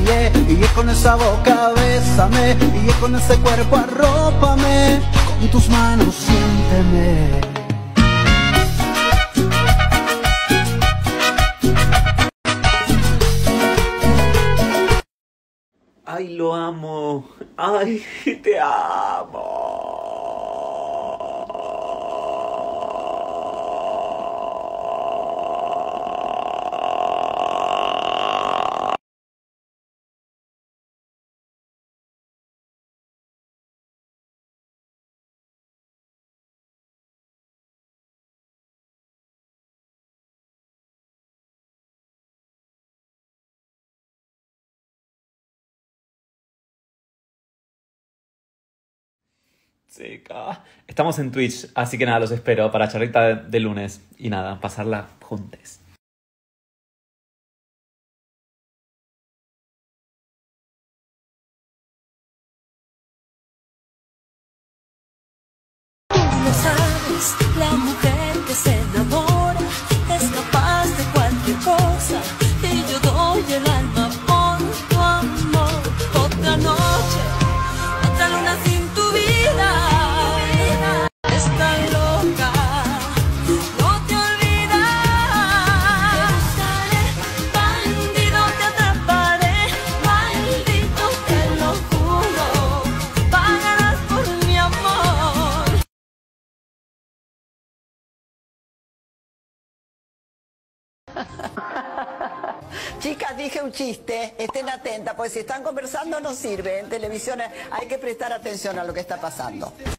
y con esa boca bésame, y con ese cuerpo arrópame, con tus manos siénteme. Ay, lo amo. Ay, te amo. Chica. Estamos en Twitch, así que nada, los espero para charlita de lunes. Y nada, pasarla juntos. Tú lo sabes, la mujer que se enamora es capaz de cualquier cosa, y yo doy el alma por tu amor. Otra noche, otra luna sin tu vida, está loca, no te olvidas. Te buscaré, bandido, te atraparé, maldito, te lo juro, pagarás por mi amor. Chicas, dije un chiste, estén atentas, porque si están conversando no sirve. En televisión hay que prestar atención a lo que está pasando.